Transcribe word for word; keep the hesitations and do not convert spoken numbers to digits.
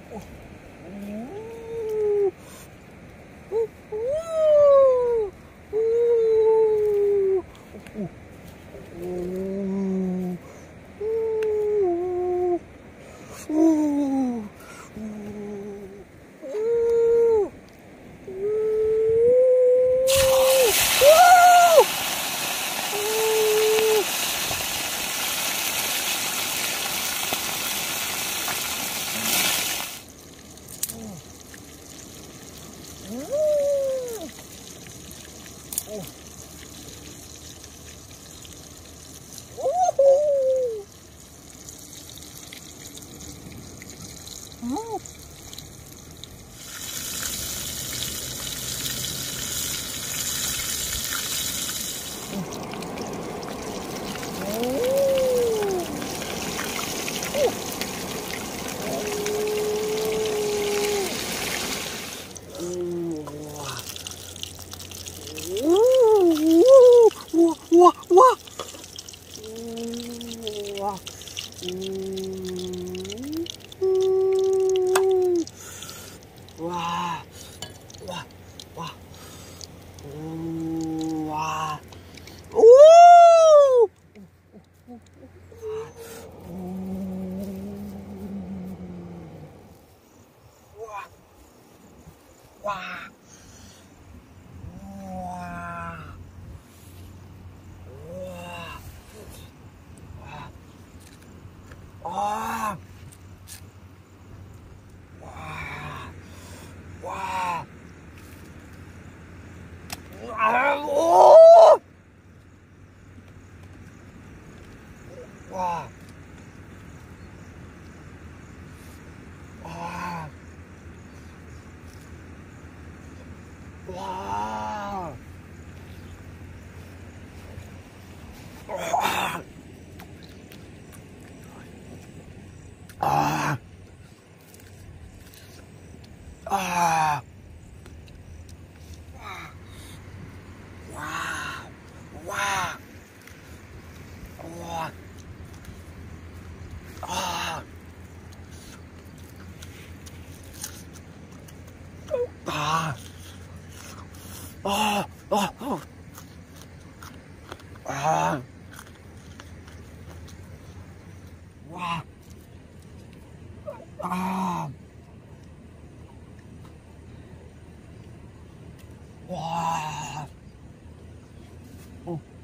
우와, 우와. 우와. 와, 와, 와, 우와, 오, 우와, 와, 우와, 우와, 와, 와, 와, 아, 오, 와, 와, 와, 와, 아, 아, 와, 와, 와, 아, 아, 아, 아, 아, 와, 아, 와, 어.